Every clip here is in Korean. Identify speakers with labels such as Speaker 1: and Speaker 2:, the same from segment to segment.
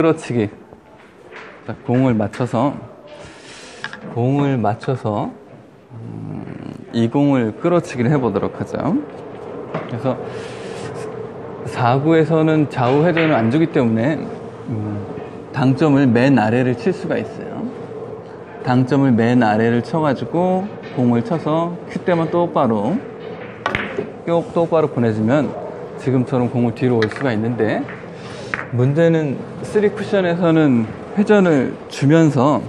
Speaker 1: 끌어치기. 공을 맞춰서 이 공을 끌어치기를 해보도록 하죠. 그래서 4구에서는 좌우 회전을 안 주기 때문에 당점을 맨 아래를 칠 수가 있어요. 당점을 맨 아래를 쳐가지고 공을 쳐서 큐대만 똑바로 보내주면 지금처럼 공을 뒤로 올 수가 있는데, 문제는 3쿠션에서는 회전을 주면서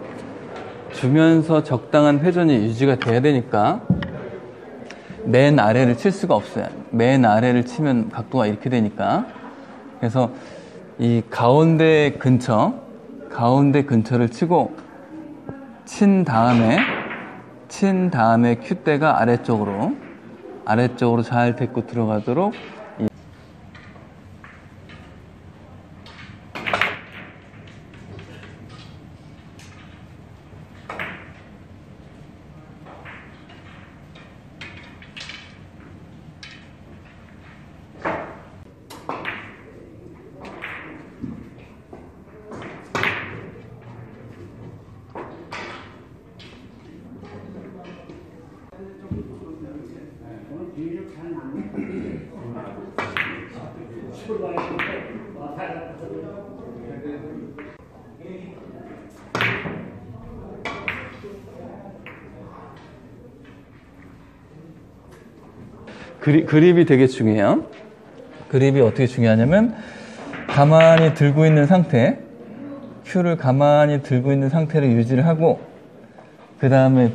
Speaker 1: 적당한 회전이 유지가 돼야 되니까 맨 아래를 칠 수가 없어요. 맨 아래를 치면 각도가 이렇게 되니까. 그래서 이 가운데 근처를 치고 친 다음에 큐대가 아래쪽으로 잘 데리고 들어가도록. 그립이 되게 중요해요. 그립이 어떻게 중요하냐면, 가만히 들고 있는 상태, 큐를 가만히 들고 있는 상태를 유지를 하고, 그 다음에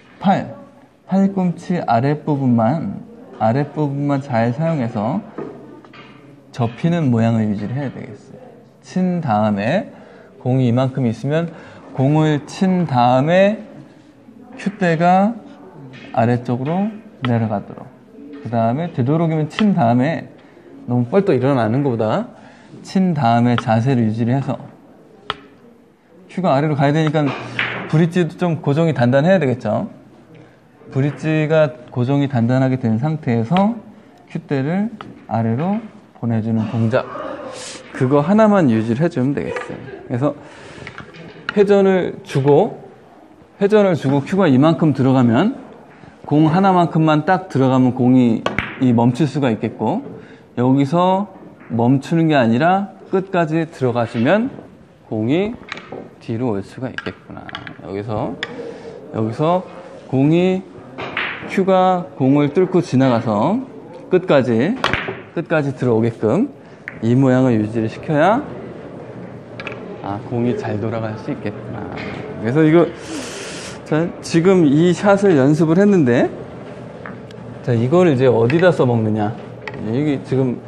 Speaker 1: 팔꿈치 아랫부분만 잘 사용해서 접히는 모양을 유지를 해야 되겠어요. 친 다음에 공이 이만큼 있으면 공을 친 다음에 큐대가 아래쪽으로 내려가도록, 그 다음에 되도록이면 친 다음에, 너무 뻘떡 일어나는 것보다 친 다음에 자세를 유지를 해서, 큐가 아래로 가야 되니까 브릿지도 좀 고정이 단단해야 되겠죠. 브릿지가 고정이 단단하게 된 상태에서 큐대를 아래로 보내주는 동작, 그거 하나만 유지를 해주면 되겠어요. 그래서 회전을 주고 큐가 이만큼 들어가면, 공 하나만큼만 딱 들어가면 공이 멈출 수가 있겠고, 여기서 멈추는 게 아니라 끝까지 들어가주면 공이 뒤로 올 수가 있겠구나. 여기서 큐가 공을 뚫고 지나가서 끝까지 들어오게끔 이 모양을 유지를 시켜야 공이 잘 돌아갈 수 있겠구나. 그래서 지금 이 샷을 연습을 했는데, 이걸 이제 어디다 써먹느냐. 이게 지금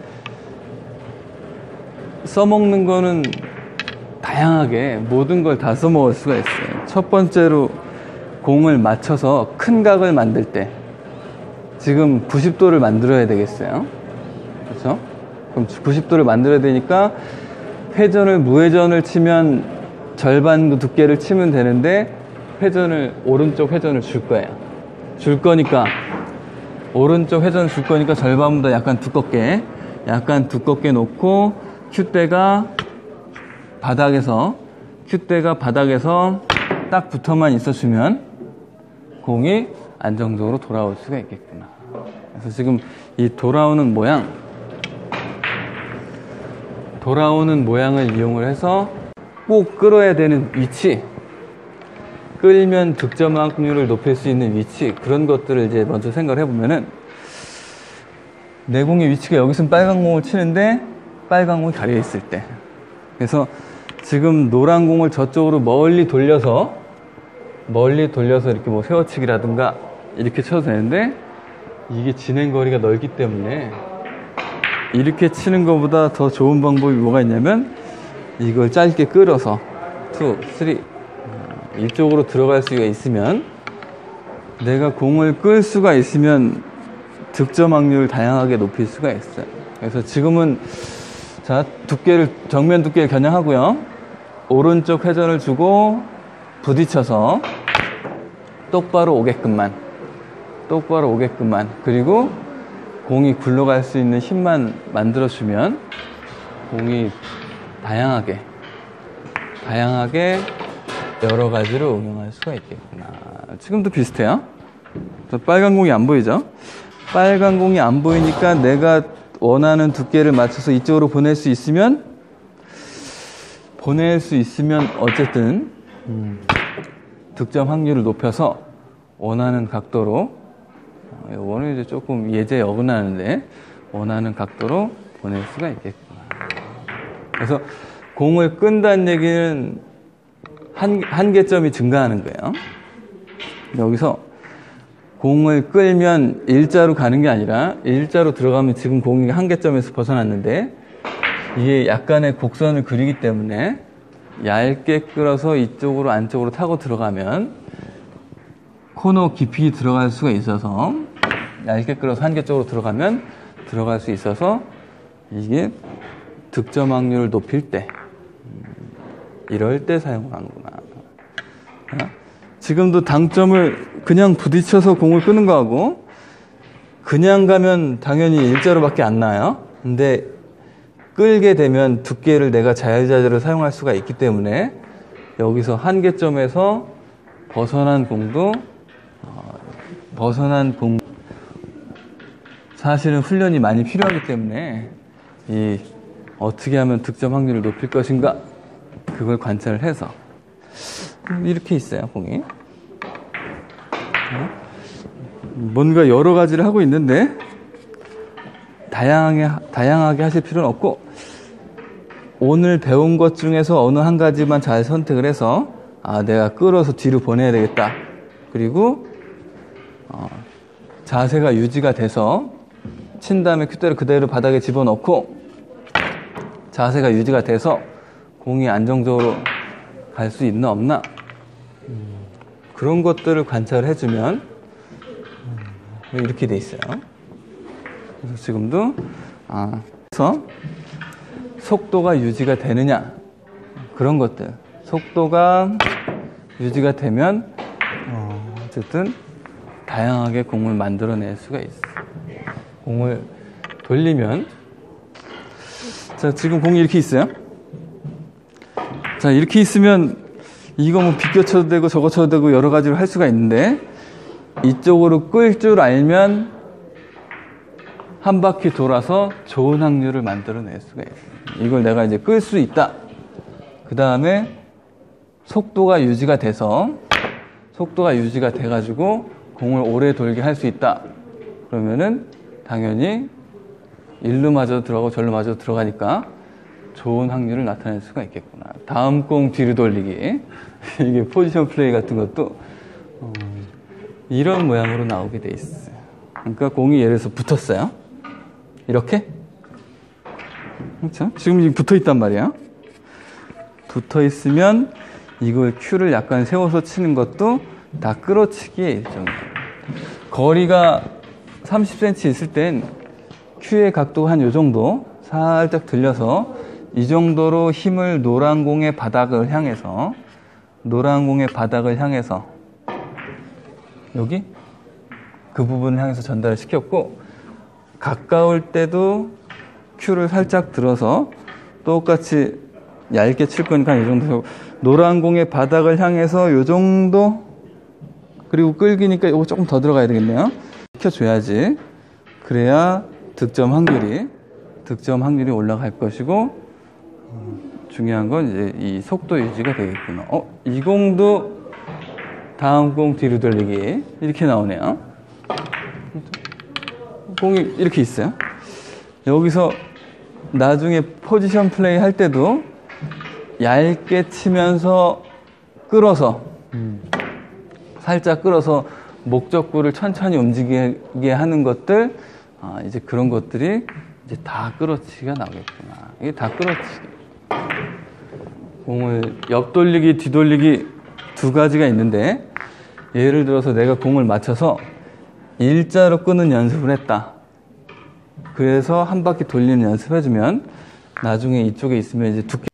Speaker 1: 써먹는 거는 다양하게 모든 걸 다 써먹을 수가 있어요. 첫 번째로 공을 맞춰서 큰 각을 만들 때 지금 90도를 만들어야 되겠어요. 그렇죠? 그럼 90도를 만들어야 되니까 무회전을 치면 절반 두께를 치면 되는데, 오른쪽 회전을 줄 거예요. 오른쪽 회전을 줄 거니까 절반보다 약간 두껍게 놓고, 큐대가 바닥에서 딱 붙어만 있어주면 공이 안정적으로 돌아올 수가 있겠구나. 그래서 지금 이 돌아오는 모양을 이용을 해서 꼭 끌어야 되는 위치, 끌면 득점 확률을 높일 수 있는 위치, 그런 것들을 이제 먼저 생각을 해보면은, 내 공의 위치가 여기 있으면 빨간 공을 치는데 빨간 공이 가려 있을 때, 그래서 지금 노란 공을 저쪽으로 멀리 돌려서 이렇게 뭐 세워치기라든가 이렇게 쳐도 되는데, 이게 진행거리가 넓기 때문에 이렇게 치는 것보다 더 좋은 방법이 뭐가 있냐면, 이걸 짧게 끌어서 2, 3 이쪽으로 들어갈 수가 있으면, 내가 공을 끌 수가 있으면 득점 확률을 다양하게 높일 수가 있어요. 그래서 지금은 정면 두께를 겨냥하고요, 오른쪽 회전을 주고 부딪혀서 똑바로 오게끔만, 그리고 공이 굴러갈 수 있는 힘만 만들어주면 공이 다양하게 다양하게 여러 가지로 응용할 수가 있겠구나. 지금도 비슷해요. 빨간 공이 안 보이죠? 빨간 공이 안 보이니까 내가 원하는 두께를 맞춰서 이쪽으로 보낼 수 있으면 어쨌든 득점 확률을 높여서 원하는 각도로, 이거는 이제 조금 예제에 어긋나는데 원하는 각도로 보낼 수가 있겠구나. 그래서 공을 끈다는 얘기는 한계점이 증가하는 거예요. 여기서 공을 끌면 일자로 가는 게 아니라 일자로 들어가면 지금 공이 한계점에서 벗어났는데 이게 약간의 곡선을 그리기 때문에 얇게 끌어서 이쪽으로 안쪽으로 타고 들어가면 코너 깊이 들어갈 수가 있어서, 얇게 끌어서 한계 쪽으로 들어가면 들어갈 수 있어서 이게 득점 확률을 높일 때, 이럴 때 사용하는구나. 지금도 당점을 그냥 부딪혀서 공을 끄는 거하고 그냥 가면 당연히 일자로밖에 안 나요. 근데 끌게 되면 두께를 내가 자유자재로 사용할 수가 있기 때문에 여기서 한계점에서 벗어난 공도 사실은 훈련이 많이 필요하기 때문에 이 어떻게 하면 득점 확률을 높일 것인가, 그걸 관찰을 해서 이렇게 있어요, 공이. 뭔가 여러 가지를 하고 있는데 다양하게 하실 필요는 없고, 오늘 배운 것 중에서 어느 한 가지만 잘 선택을 해서 내가 끌어서 뒤로 보내야 되겠다. 그리고 자세가 유지가 돼서 친 다음에 큐대를 그대로 바닥에 집어넣고 자세가 유지가 돼서 공이 안정적으로 갈 수 있나 없나, 그런 것들을 관찰을 해주면 이렇게 돼 있어요. 그래서 지금도 그래서 속도가 유지가 되느냐, 그런 것들, 속도가 유지가 되면 어쨌든 다양하게 공을 만들어낼 수가 있어요. 공을 돌리면, 자, 지금 공이 이렇게 있어요. 자, 이렇게 있으면 이거 뭐 비껴 쳐도 되고 저거 쳐도 되고 여러 가지로 할 수가 있는데, 이쪽으로 끌 줄 알면 한 바퀴 돌아서 좋은 확률을 만들어낼 수가 있어요. 이걸 내가 이제 끌 수 있다. 그 다음에 속도가 유지가 돼가지고 공을 오래 돌게 할 수 있다. 그러면은 당연히 일로 마저 들어가고 절로 마저 들어가니까 좋은 확률을 나타낼 수가 있겠구나. 다음 공 뒤로 돌리기. 이게 포지션 플레이 같은 것도 이런 모양으로 나오게 돼 있어요. 그러니까 공이 예를 들어서 붙었어요. 이렇게. 그렇죠? 지금 붙어 있단 말이야. 붙어 있으면 이걸 큐를 약간 세워서 치는 것도 다 끌어치기의 일종이에요. 거리가 30cm 있을 땐 큐의 각도가 한 요 정도 살짝 들려서 이 정도로 힘을 노란 공의 바닥을 향해서 여기 그 부분을 향해서 전달을 시켰고, 가까울 때도 큐를 살짝 들어서 똑같이 얇게 칠 거니까 이 정도, 노란 공의 바닥을 향해서 요 정도, 그리고 끌기니까 이거 조금 더 들어가야 되겠네요. 시켜줘야지. 그래야 득점 확률이 올라갈 것이고, 중요한 건 이제 이 속도 유지가 되겠구나. 이 공도 다음 공 뒤로 돌리기. 이렇게 나오네요. 공이 이렇게 있어요. 여기서 나중에 포지션 플레이 할 때도 얇게 치면서 끌어서, 살짝 끌어서 목적구를 천천히 움직이게 하는 것들, 이제 그런 것들이 이제 다 끌어치기가 나오겠구나. 이게 다 끌어치기. 공을 옆 돌리기, 뒤 돌리기 두 가지가 있는데, 예를 들어서 내가 공을 맞춰서 일자로 끄는 연습을 했다. 그래서 한 바퀴 돌리는 연습을 해주면 나중에 이쪽에 있으면 이제 두께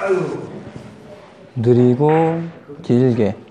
Speaker 1: 느리고 길게